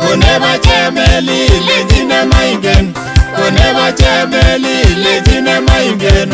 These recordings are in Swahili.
Koneba chemeli lejine maingen. Koneba chemeli lejine maingen.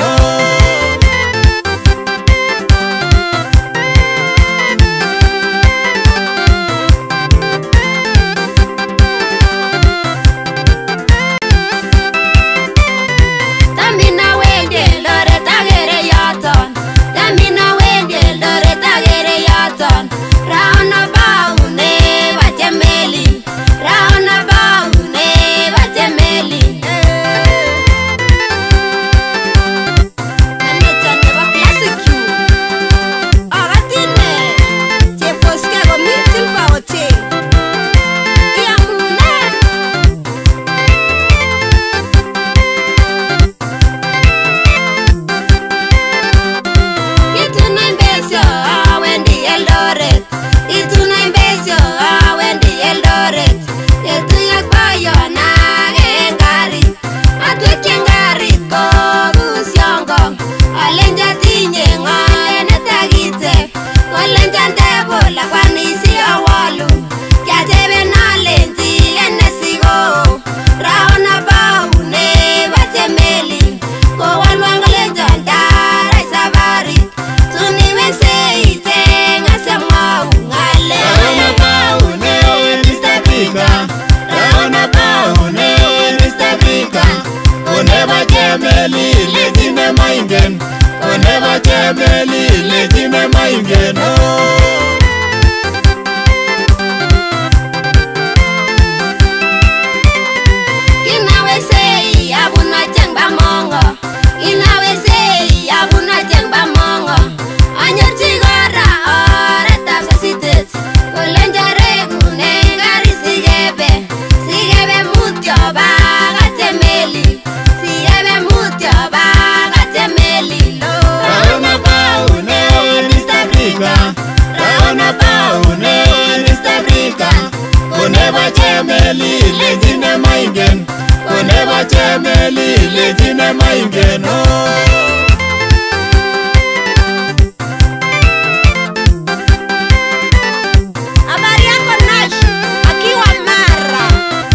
Koneba chemeli lejine maingen. Inawe sei abuna chengba mongo. Inawe sei abuna chengba mongo. Anyorchi gora ore tapsa sitet. Kolenjare gune gari sigebe. Sigebe mutyo baga chemeli. Sigebe mutyo baga chemeli. Raona paune nistabrika. Koneba chemeli lejine maingen. Koneba chemeli lejine maingen. Habari yako Nash akiwa Mara.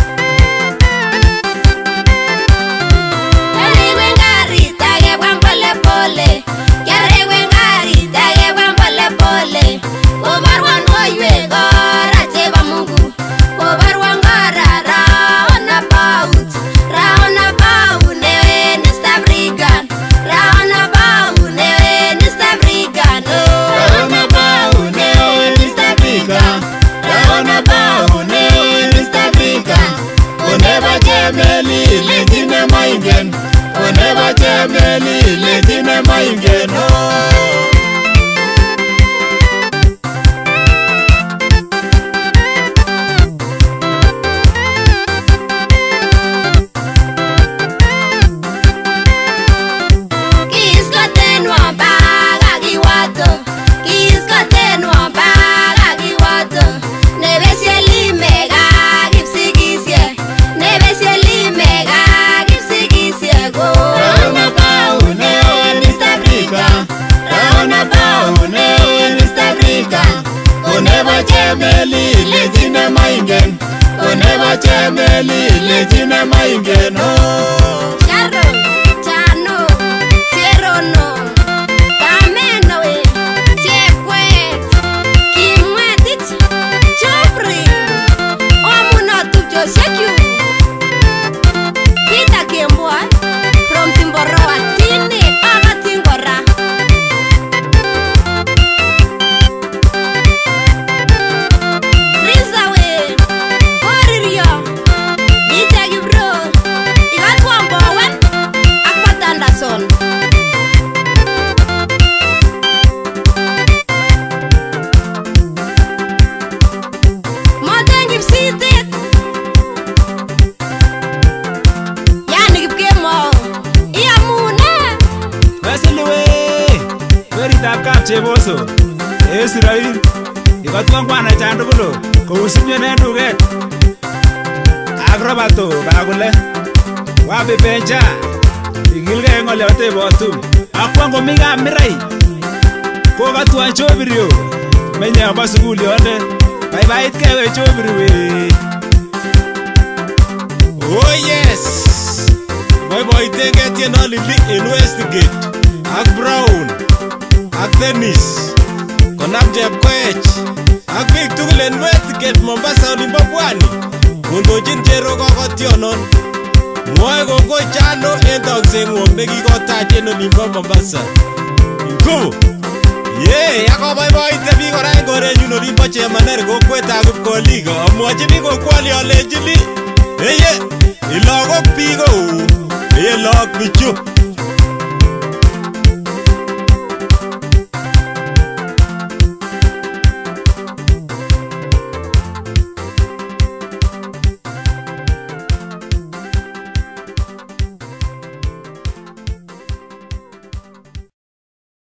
Yarewe ngari tage pole pole. Yarewe ngari tage pole pole. Obarwa noywe gora cheba Mungu. Obarwa ngara raona paut. Raona paut newe nistabrigan. Raona paut newe nistabrigan. Raona paune nistabrika. Raona paune nistabrika. Koneba chemeli lejine maingen. Koneba chemeli lejine maingen. Kiskotenwa baga giwato. Kiskotenwa baga giwato. Nebesieli mega gipsigisye. Nebesieli mega gipsigisye go. Raona paune nistabrika. Raona paune nistabrika. Koneba chemeli lejine maingen. Koneba chemeli lejine maingen. Sharon, Chano, Cherono, Kamenoe, Chekwet, Kimwetit, Chopri, Omunotu Josekyu, Peter Kembwa, from Timboroa, Tini, Aga Timbora. Rizawe, Koririo, Dita Gibro, Igatwa Mbowen, Akwat Anderson. Moten Kipsitet, Yani Kipkemo, Iamune. Wesiluwe weritab kap cheboso Israel ikotwon kwana chandukulo kousimye en duket ak Roberto kakule wapi benja ikilgei ng'oliote botum akwan komi kamirai kokatwon chobirio menye abo sukul yonde baibaitkei we chobiri we Oh yes. Boiboitenge tienolili in Westgate ak Brown ak Dennis konam Chepkoech ak biik tugul en Westgate Mombasa olimbo pwani kondochin Cherop kokotionon. Mwoe kongoi Chano en tokseng'wong nekikotach en olimbo Mombasa. Nguvu akoboiboite biik kora en korenyun olimbo Chemaner kokwetab Kipkoliko. Amwochini kokwoli alenjini ilogok biik lagok bichu